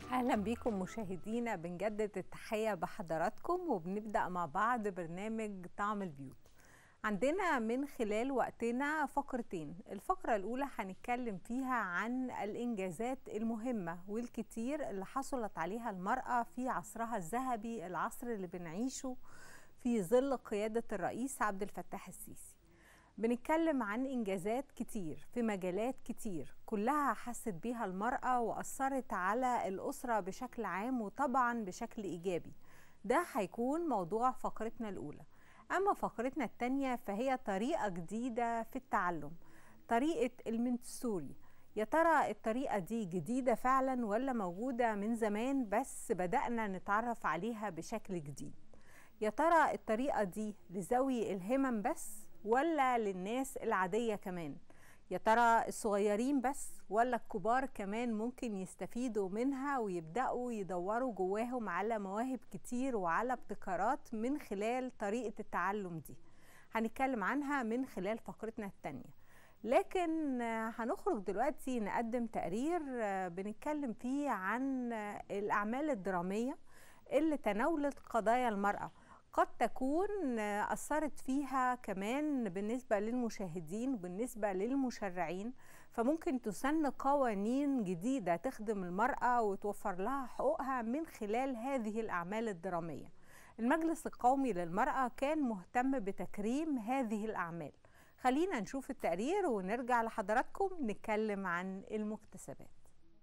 أهلا بيكم مشاهدينا، بنجدد التحية بحضراتكم وبنبدأ مع بعض برنامج طعم البيوت. عندنا من خلال وقتنا فقرتين. الفقرة الأولى هنتكلم فيها عن الإنجازات المهمة والكتير اللي حصلت عليها المرأة في عصرها الذهبي، العصر اللي بنعيشه في ظل قيادة الرئيس عبد الفتاح السيسي. بنتكلم عن إنجازات كتير في مجالات كتير كلها حست بيها المرأة وأثرت على الأسرة بشكل عام وطبعا بشكل إيجابي. ده هيكون موضوع فقرتنا الأولى. أما فقرتنا التانية فهي طريقة جديدة في التعلم، طريقة المنتسوري. يا ترى الطريقة دي جديدة فعلا ولا موجودة من زمان بس بدأنا نتعرف عليها بشكل جديد؟ يا ترى الطريقة دي لذوي الهمم بس ولا للناس العادية كمان؟ يا ترى الصغيرين بس ولا الكبار كمان ممكن يستفيدوا منها ويبدأوا يدوروا جواهم على مواهب كتير وعلى ابتكارات من خلال طريقة التعلم دي؟ هنتكلم عنها من خلال فقرتنا التانية. لكن هنخرج دلوقتي نقدم تقرير بنتكلم فيه عن الأعمال الدرامية اللي تناولت قضايا المرأة، قد تكون أثرت فيها كمان بالنسبة للمشاهدين وبالنسبة للمشرعين، فممكن تسن قوانين جديدة تخدم المرأة وتوفر لها حقوقها من خلال هذه الأعمال الدرامية. المجلس القومي للمرأة كان مهتم بتكريم هذه الأعمال. خلينا نشوف التقرير ونرجع لحضراتكم نتكلم عن المكتسبات.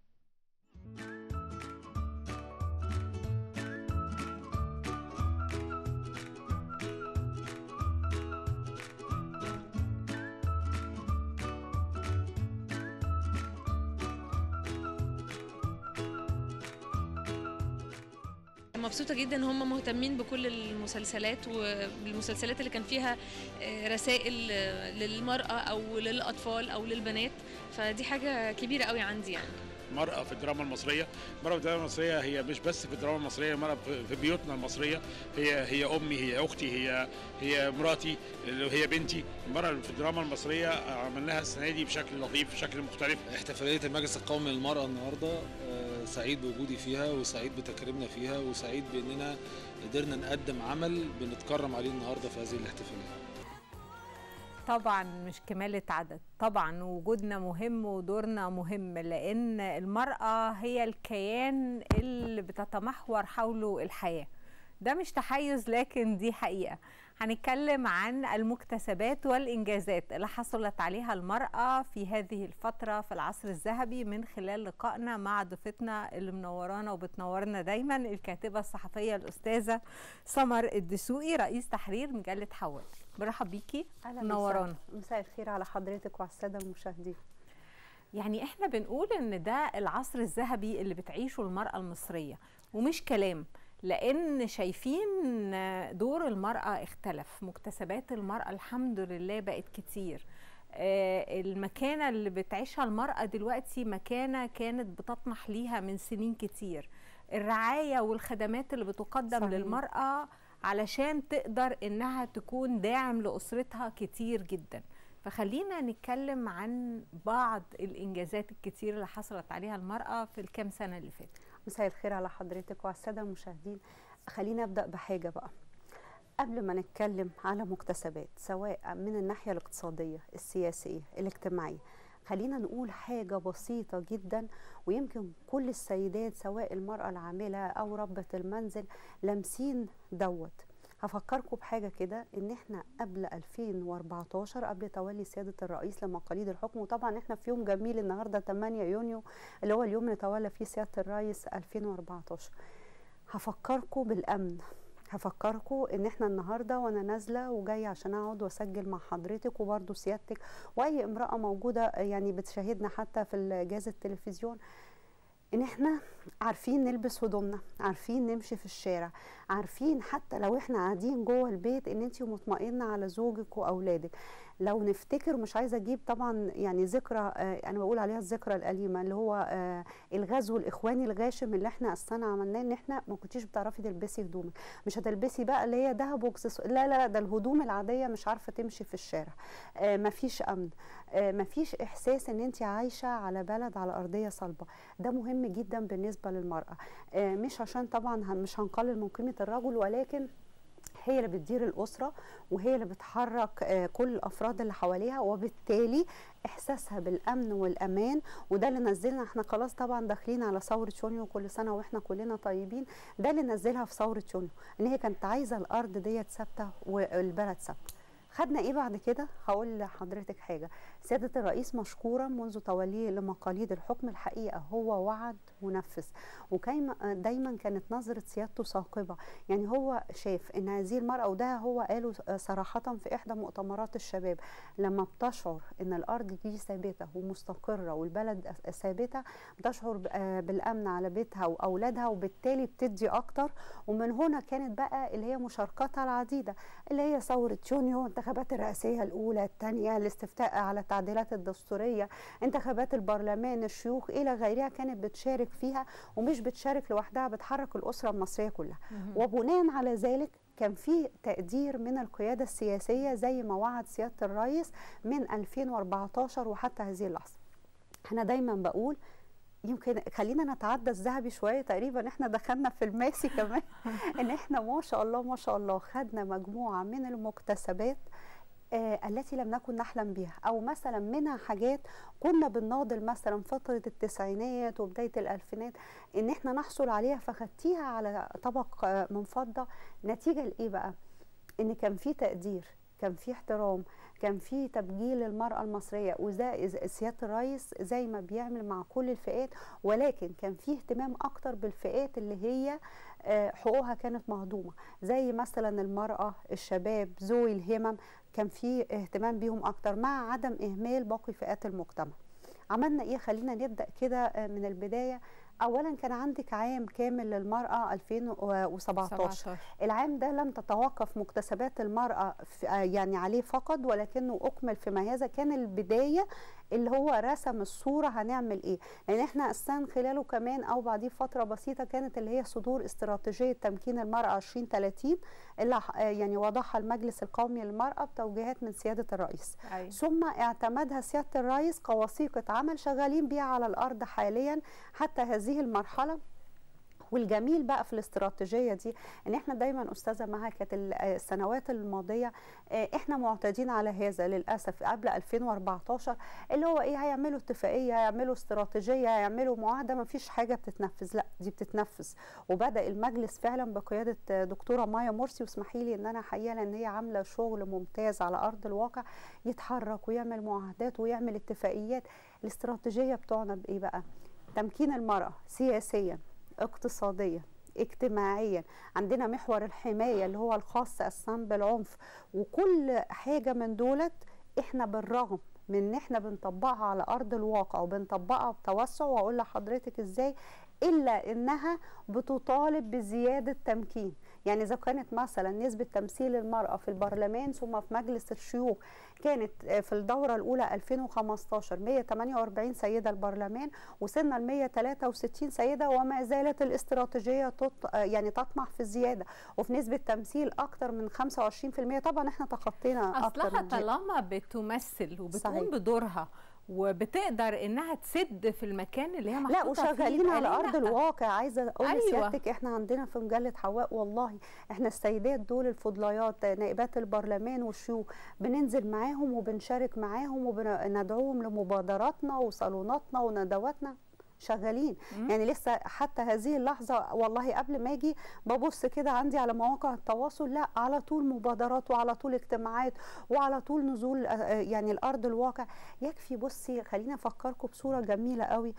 مبسوطة جدا ان هم مهتمين بكل المسلسلات والمسلسلات اللي كان فيها رسائل للمرأة او للأطفال او للبنات، فدي حاجة كبيرة قوي عندي. يعني المرأة في الدراما المصرية، المرأة في الدراما المصرية هي مش بس في الدراما المصرية، المرأة في بيوتنا المصرية، هي أمي، هي أختي، هي مراتي، هي بنتي. المرأة في الدراما المصرية عملناها السنة دي بشكل لطيف، بشكل مختلف. احتفالية المجلس القومي للمرأة النهاردة سعيد بوجودي فيها وسعيد بتكريمنا فيها وسعيد بأننا قدرنا نقدم عمل بنتكرم عليه النهاردة في هذه الاحتفالية. طبعا مش كمالة عدد، طبعا وجودنا مهم ودورنا مهم، لأن المرأة هي الكيان اللي بتتمحور حوله الحياة. ده مش تحيز لكن دي حقيقة. هنتكلم عن المكتسبات والإنجازات اللي حصلت عليها المرأة في هذه الفترة في العصر الذهبي من خلال لقائنا مع ضيفتنا اللي منورانا وبتنورنا دايما، الكاتبة الصحفية الأستاذة سمر الدسوقي، رئيس تحرير مجلة حواء. برحب بيكي، منورانا. مساء الخير على حضرتك وعلى السادة المشاهدين. يعني احنا بنقول ان ده العصر الذهبي اللي بتعيشه المرأة المصرية، ومش كلام، لأن شايفين دور المرأة اختلف، مكتسبات المرأة الحمد لله بقت كتير. المكانة اللي بتعيشها المرأة دلوقتي مكانة كانت بتطمح ليها من سنين كتير. الرعاية والخدمات اللي بتقدم صحيح للمرأة علشان تقدر إنها تكون داعم لأسرتها كتير جدا. فخلينا نتكلم عن بعض الإنجازات الكتير اللي حصلت عليها المرأة في الكام سنة اللي فاتت. مساء الخير على حضرتك وعلى السادة المشاهدين. خلينا أبدأ بحاجة بقى قبل ما نتكلم على مكتسبات سواء من الناحية الاقتصادية، السياسية، الاجتماعية. خلينا نقول حاجة بسيطة جدا، ويمكن كل السيدات سواء المرأة العاملة أو ربة المنزل لامسين دوت. هفكركم بحاجة كده، ان احنا قبل 2014 قبل تولي سيادة الرئيس لمقاليد الحكم، وطبعا احنا في يوم جميل النهاردة 8 يونيو اللي هو اليوم اللي تولى فيه سيادة الرئيس 2014. هفكركم بالأمن، هفكركم ان احنا النهارده وانا نازله وجايه عشان اقعد واسجل مع حضرتك وبرده سيادتك واي امراه موجوده يعني بتشاهدنا حتى في جهاز التلفزيون، ان احنا عارفين نلبس هدومنا، عارفين نمشي في الشارع، عارفين حتى لو احنا قاعدين جوه البيت ان انتي مطمئنه على زوجك واولادك. لو نفتكر، مش عايزه اجيب طبعا يعني ذكرى انا بقول عليها الذكرى الاليمه، اللي هو الغزو الاخواني الغاشم اللي احنا اصلا عملناه، ان احنا ما كنتيش بتعرفي تلبسي هدومك، مش هتلبسي بقى اللي هي دهب واكسسوار، لا لا، ده الهدوم العاديه مش عارفه تمشي في الشارع، مفيش امن، مفيش احساس ان انت عايشه على بلد على ارضيه صلبه. ده مهم جدا بالنسبه للمراه، مش عشان طبعا مش هنقلل من قيمه الرجل، ولكن هي اللي بتدير الأسرة وهي اللي بتحرك كل الأفراد اللي حواليها، وبالتالي إحساسها بالأمن والأمان. وده اللي نزلنا احنا خلاص طبعا داخلين على ثورة يونيو، كل سنة واحنا كلنا طيبين. ده اللي نزلها في ثورة يونيو، ان هي كانت عايزة الأرض ديت ثابتة والبلد ثابتة. خدنا ايه بعد كده؟ هقول لحضرتك حاجه. سياده الرئيس مشكورا منذ توليه لمقاليد الحكم الحقيقه هو وعد ونفذ، دايما كانت نظره سيادته ثاقبه. يعني هو شاف ان هذه المراه، وده هو قاله صراحه في احدى مؤتمرات الشباب، لما بتشعر ان الارض دي ثابته ومستقره والبلد ثابته، بتشعر بالامن على بيتها واولادها، وبالتالي بتدي اكتر. ومن هنا كانت بقى اللي هي مشاركاتها العديده، اللي هي ثوره يونيو، الانتخابات الرئاسيه الاولى الثانيه، الاستفتاء على التعديلات الدستوريه، انتخابات البرلمان، الشيوخ الى غيرها، كانت بتشارك فيها، ومش بتشارك لوحدها، بتحرك الاسره المصريه كلها. وبناء على ذلك كان في تقدير من القياده السياسيه زي ما وعد سياده الرئيس من 2014 وحتى هذه اللحظه. انا دايما بقول يمكن خلينا نتعدى الذهبي شويه، تقريبا احنا دخلنا في الماسي كمان ان احنا ما شاء الله ما شاء الله خدنا مجموعه من المكتسبات التي لم نكن نحلم بها، او مثلا منها حاجات كنا بنناضل مثلا فتره التسعينات وبدايه الالفينات ان احنا نحصل عليها، فخدتيها على طبق من فضه. نتيجه لايه بقى؟ ان كان في تقدير، كان في احترام، كان في تبجيل للمرأة المصرية، وده سيادة الرئيس زي ما بيعمل مع كل الفئات، ولكن كان في اهتمام أكتر بالفئات اللي هي حقوقها كانت مهضومة، زي مثلا المرأة، الشباب، ذوي الهمم، كان في اهتمام بيهم أكتر مع عدم إهمال باقي فئات المجتمع. عملنا إيه؟ خلينا نبدأ كده من البداية. اولا كان عندك عام كامل للمراه 2017. العام ده لم تتوقف مكتسبات المراه يعني عليه فقط، ولكنه اكمل في ميزه. كان البدايه اللي هو رسم الصوره هنعمل ايه، لان احنا اصلا خلاله كمان او بعديه فتره بسيطه كانت اللي هي صدور استراتيجيه تمكين المراه 2030 اللي يعني وضعها المجلس القومي للمراه بتوجيهات من سياده الرئيس. ثم اعتمدها سياده الرئيس كوثيقه عمل شغالين بيها على الارض حاليا حتى هذه المرحله. والجميل بقى في الاستراتيجيه دي ان احنا دايما استاذه مها كانت السنوات الماضيه احنا معتادين على هذا للاسف. قبل 2014 اللي هو ايه، هيعملوا اتفاقيه، هيعملوا استراتيجيه، هيعملوا معاهده، ما فيش حاجه بتتنفذ. لا، دي بتتنفذ. وبدا المجلس فعلا بقياده دكتوره مايا مرسي، واسمحي لي ان انا احييها لان هي عامله شغل ممتاز على ارض الواقع، يتحرك ويعمل معاهدات ويعمل اتفاقيات. الاستراتيجيه بتوعنا بايه بقى؟ تمكين المراه سياسيا، اقتصاديا، اجتماعيا. عندنا محور الحماية اللي هو الخاص أصلا بالعنف، وكل حاجة من دولت احنا بالرغم من ان احنا بنطبقها على أرض الواقع وبنطبقها بتوسع، وأقول لحضرتك ازاي، إلا إنها بتطالب بزيادة تمكين. يعني إذا كانت مثلا نسبة تمثيل المرأة في البرلمان ثم في مجلس الشيوخ كانت في الدورة الأولى 2015 148 سيدة البرلمان، وصلنا ل 163 سيدة، وما زالت الاستراتيجية يعني تطمح في الزيادة، وفي نسبة تمثيل أكتر من 25%. طبعا احنا تخطينا أكتر أصلها طالما بتمثل وبتقوم بدورها وبتقدر انها تسد في المكان اللي هي محطوطه فيه. لا، وشغالين على ارض الواقع. عايزه اقول لسيادتك احنا عندنا في مجله حواء والله احنا السيدات دول الفضليات نائبات البرلمان والشيوخ بننزل معاهم وبنشارك معاهم وبندعوهم لمبادراتنا وصالوناتنا وندواتنا. شغالين يعني لسه حتى هذه اللحظه. والله قبل ما اجي ببص كده عندي على مواقع التواصل، لا على طول مبادرات وعلى طول اجتماعات وعلى طول نزول يعني الارض الواقع. يكفي بصي خلينا افكركم بصوره جميله قوي،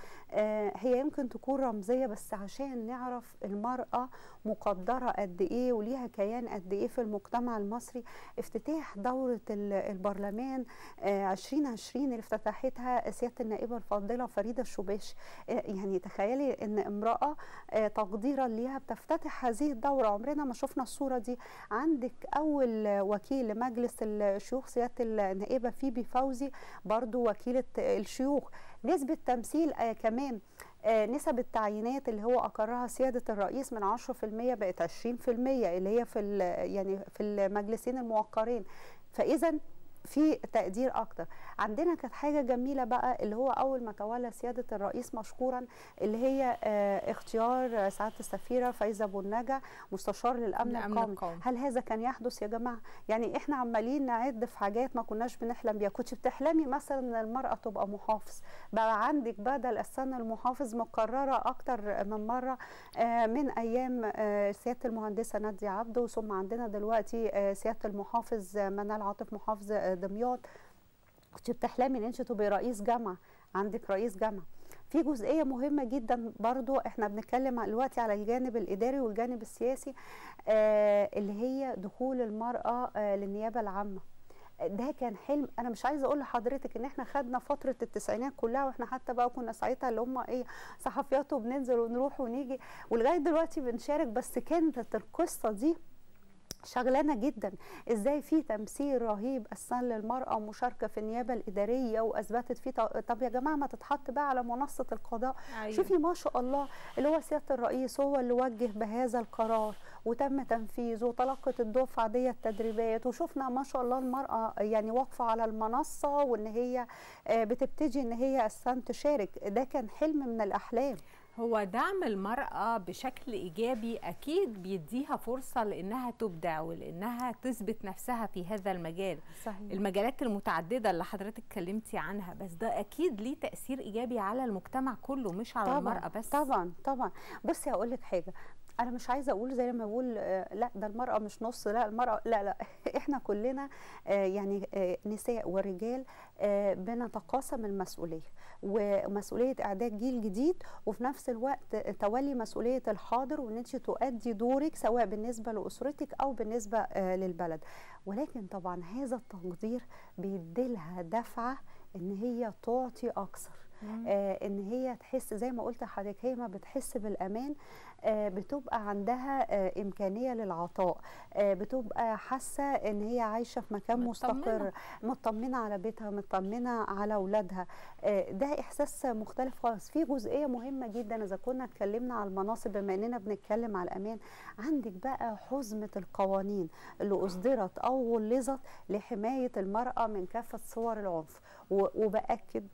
هي يمكن تكون رمزيه بس عشان نعرف المراه مقدره قد ايه وليها كيان قد ايه في المجتمع المصري. افتتاح دوره البرلمان 2020 اللي افتتحتها سياده النائبه الفاضله فريده الشباشي، يعني تخيلي ان امراه تقديرا ليها بتفتتح هذه الدوره. عمرنا ما شفنا الصوره دي. عندك اول وكيل لمجلس الشيوخ سياده النائبه فيبي فوزي، برضو وكيله الشيوخ. نسبه تمثيل كمان، نسب التعيينات اللي هو أقرها سيادة الرئيس من 10% بقت 20%، اللي هي يعني في المجلسين الموقرين. فإذا في تقدير اكتر. عندنا كانت حاجه جميله بقى اللي هو اول ما تولى سياده الرئيس مشكورا، اللي هي اختيار سعاده السفيره فايزه ابو النجا مستشار للامن القومي. هل هذا كان يحدث يا جماعه؟ يعني احنا عمالين نعد في حاجات ما كناش بنحلم بيها. كنت بتحلمي مثلا ان المراه تبقى محافظ، بقى عندك بدل السنه المحافظ مقرره اكتر من مره من ايام سياده المهندسه ناديه عبده، ثم عندنا دلوقتي سياده المحافظ منال عاطف محافظ دمياط. كنت بتحلمي ان انت تبقي رئيس جامعه، عندك رئيس جامعه. في جزئيه مهمه جدا برضو احنا بنتكلم دلوقتي على الجانب الاداري والجانب السياسي، اللي هي دخول المراه للنيابه العامه. ده كان حلم. انا مش عايزه اقول لحضرتك ان احنا خدنا فتره التسعينات كلها واحنا حتى بقى كنا ساعتها اللي هم ايه صحفيات وبننزل ونروح ونيجي ولغايه دلوقتي بنشارك، بس كانت القصه دي شغلانه جدا. ازاي في تمثيل رهيب اساسا للمراه ومشاركه في النيابه الاداريه واثبتت فيه. طب يا جماعه ما تتحط بقى على منصه القضاء. أيوة. شوفي ما شاء الله اللي هو سياده الرئيس هو اللي وجه بهذا القرار وتم تنفيذه وتلقت الدفعه دي التدريبات، وشفنا ما شاء الله المراه يعني واقفه على المنصه وان هي بتبتدي ان هي اساسا تشارك. ده كان حلم من الاحلام. هو دعم المرأة بشكل إيجابي أكيد بيديها فرصة لأنها تبدع ولأنها تثبت نفسها في هذا المجال. صحيح. المجالات المتعددة اللي حضرتك اتكلمتي عنها، بس ده أكيد ليه تأثير إيجابي على المجتمع كله مش على طبعًا المرأة بس. طبعا طبعا. بصي هقول لك حاجة، أنا مش عايزة أقول زي ما بقول لا ده المرأة مش نص، لا المرأة لا إحنا كلنا يعني نساء ورجال بنتقاسم المسؤولية، ومسؤولية إعداد جيل جديد، وفي نفس الوقت تولي مسؤولية الحاضر وإن أنت تؤدي دورك سواء بالنسبة لأسرتك أو بالنسبة للبلد. ولكن طبعا هذا التقدير بيديلها دفعة إن هي تعطي أكثر. ان هي تحس زي ما قلت لحضرتك، هي ما بتحس بالامان، بتبقى عندها امكانيه للعطاء، بتبقى حاسه ان هي عايشه في مكان مستقر، مطمنه على بيتها، مطمنه على اولادها. ده احساس مختلف خالص. في جزئيه مهمه جدا اذا كنا اتكلمنا على المناصب، بما اننا بنتكلم على الامان، عندك بقى حزمه القوانين اللي اصدرت او غلظت لحمايه المراه من كافه صور العنف. وبأكد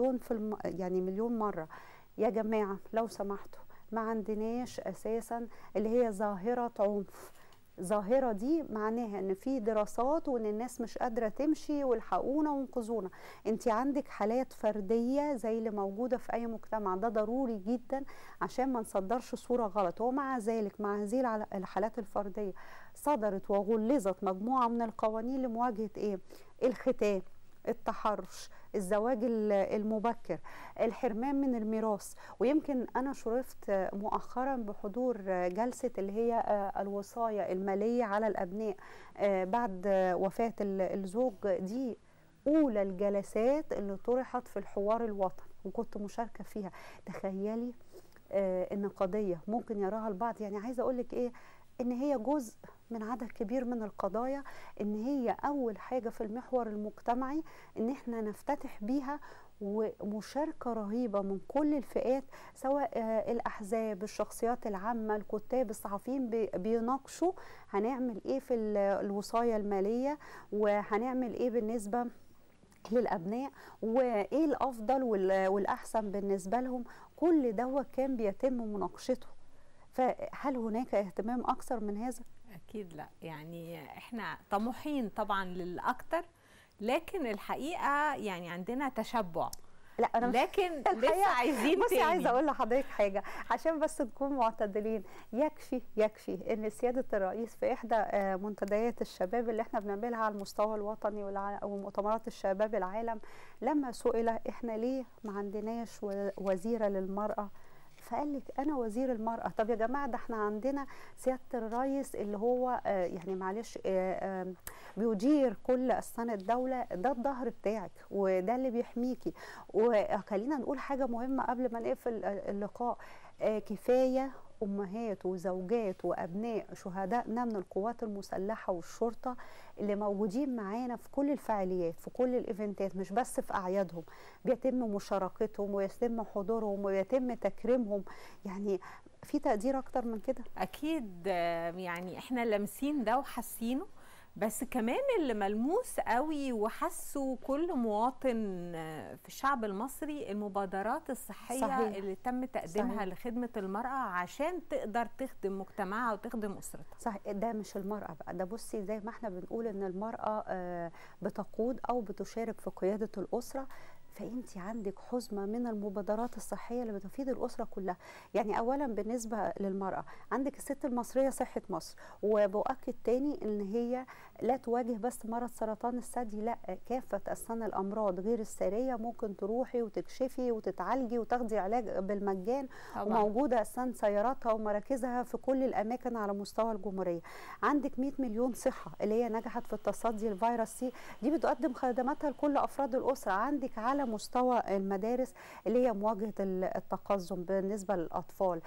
يعني مليون مرة يا جماعة لو سمحتوا ما عندناش أساسا اللي هي ظاهرة عنف. ظاهرة دي معناها ان في دراسات وان الناس مش قادرة تمشي والحقونا وانقذونا. انت عندك حالات فردية زي اللي موجودة في اي مجتمع، ده ضروري جدا عشان ما نصدرش صورة غلط. ومع ذلك مع هذه الحالات الفردية صدرت وغلظت مجموعة من القوانين لمواجهة ايه؟ الختان، التحرش، الزواج المبكر، الحرمان من الميراث. ويمكن أنا شرفت مؤخرا بحضور جلسة اللي هي الوصاية المالية على الأبناء بعد وفاة الزوج. دي أولى الجلسات اللي طرحت في الحوار الوطني وكنت مشاركة فيها. تخيلي إن قضية ممكن يراها البعض، يعني عايزة أقولك إيه، ان هي جزء من عدد كبير من القضايا، ان هي اول حاجة في المحور المجتمعي ان احنا نفتتح بيها، ومشاركة رهيبة من كل الفئات سواء الاحزاب، الشخصيات العامة، الكتاب، الصحفيين بيناقشوا هنعمل ايه في الوصاية المالية وهنعمل ايه بالنسبة للأبناء وايه الافضل والاحسن بالنسبة لهم. كل ده كان بيتم مناقشته. فهل هناك اهتمام أكثر من هذا؟ أكيد لا، يعني إحنا طموحين طبعا للأكثر، لكن الحقيقة يعني عندنا تشبع. لا أنا لكن لسه عايزين بصي تاني. عايزة أقول لحضرتك حاجة عشان بس نكون معتدلين. يكفي إن سيادة الرئيس في إحدى منتديات الشباب اللي إحنا بنعملها على المستوى الوطني ومؤتمرات الشباب العالم، لما سئل إحنا ليه ما عندناش وزيرة للمرأة فقال لك انا وزير المراه. طب يا جماعه ده احنا عندنا سياده الرئيس اللي هو يعني معلش بيدير كل أسنان الدولة، ده الظهر بتاعك وده اللي بيحميكي. وخلينا نقول حاجة مهمة قبل ما نقفل اللقاء، كفاية أمهات وزوجات وأبناء شهدائنا من القوات المسلحة والشرطة اللي موجودين معانا في كل الفعاليات، في كل الإيفنتات، مش بس في أعيادهم، بيتم مشاركتهم ويتم حضورهم ويتم تكريمهم. يعني في تقدير أكتر من كده؟ أكيد. يعني إحنا لامسين ده وحاسينه، بس كمان اللي ملموس قوي وحسه كل مواطن في الشعب المصري المبادرات الصحية صحيح. اللي تم تقديمها صحيح. لخدمة المرأة عشان تقدر تخدم مجتمعها وتخدم أسرتها. صحيح. ده مش المرأة بقى، ده بصي زي ما احنا بنقول ان المرأة بتقود او بتشارك في قيادة الأسرة، فانت عندك حزمه من المبادرات الصحيه اللي بتفيد الاسره كلها. يعني اولا بالنسبه للمراه عندك الست المصريه صحه مصر، وبؤكد تاني ان هي لا تواجه بس مرض سرطان الثدي، لا كافه اسنان الامراض غير الساريه ممكن تروحي وتكشفي وتتعالجي وتاخدي علاج بالمجان طبعا. وموجوده اسنان سياراتها ومراكزها في كل الاماكن على مستوى الجمهوريه. عندك 100 مليون صحه اللي هي نجحت في التصدي لفيروس سي، دي بتقدم خدماتها لكل افراد الاسره. عندك على مستوى المدارس اللي هي مواجهه التقزم بالنسبه للاطفال،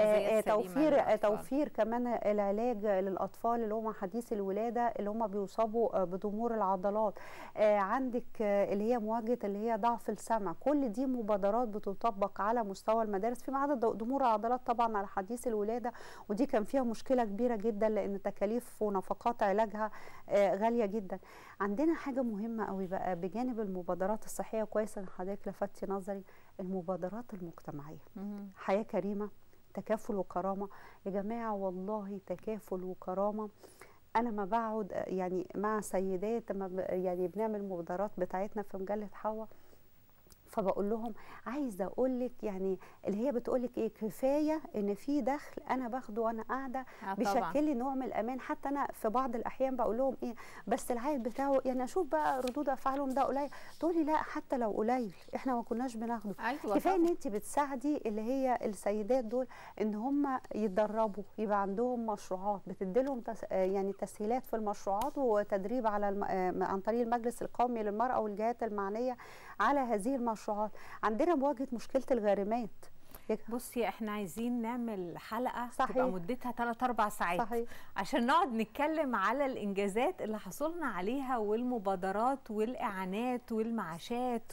توفير كمان العلاج للاطفال اللي هم حديث الولاده اللي هم بيصابوا بضمور العضلات. عندك اللي هي مواجهه اللي هي ضعف السمع. كل دي مبادرات بتطبق على مستوى المدارس، فيما عدا ضمور العضلات طبعا على حديث الولاده، ودي كان فيها مشكله كبيره جدا لان تكاليف ونفقات علاجها غاليه جدا. عندنا حاجه مهمه قوي بقى بجانب المبادرات الصحيه، كويس ان حضرتك لفتي نظري، المبادرات المجتمعيه. حياه كريمه، تكافل وكرامه. يا جماعه والله تكافل وكرامه. انا ما بقعد يعني مع سيدات يعني بنعمل مبادرات بتاعتنا في مجله حوا، فبقول لهم عايزه اقول لك يعني اللي هي بتقول لك ايه، كفايه ان في دخل انا باخده وانا قاعده بيشكل لي نوع من الامان. حتى انا في بعض الاحيان بقول لهم ايه، بس العائد بتاعه يعني اشوف بقى ردود افعالهم ده قليل. تقولي لا حتى لو قليل احنا ما كناش بناخده. كفايه ان انت بتساعدي اللي هي السيدات دول ان هم يتدربوا، يبقى عندهم مشروعات بتدي لهم يعني تسهيلات في المشروعات وتدريب على عن طريق المجلس القومي للمراه والجهات المعنيه على هذه المشروعات. عندنا مواجهه مشكله الغارمات. بصي احنا عايزين نعمل حلقه صحيح. تبقى مدتها 3-4 ساعات صحيح. عشان نقعد نتكلم على الانجازات اللي حصلنا عليها والمبادرات والاعانات والمعاشات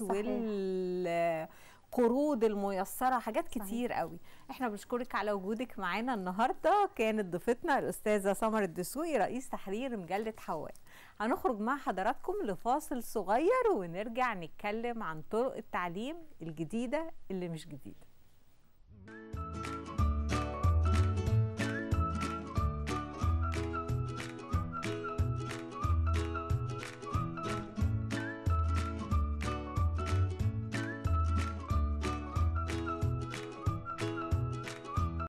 والقروض الميسره، حاجات كتير صحيح. قوي. احنا بنشكرك على وجودك معانا النهارده. كانت ضيفتنا الاستاذه سمر الدسوقي رئيس تحرير مجله حوا. هنخرج مع حضراتكم لفاصل صغير ونرجع نتكلم عن طرق التعليم الجديدة اللي مش جديدة.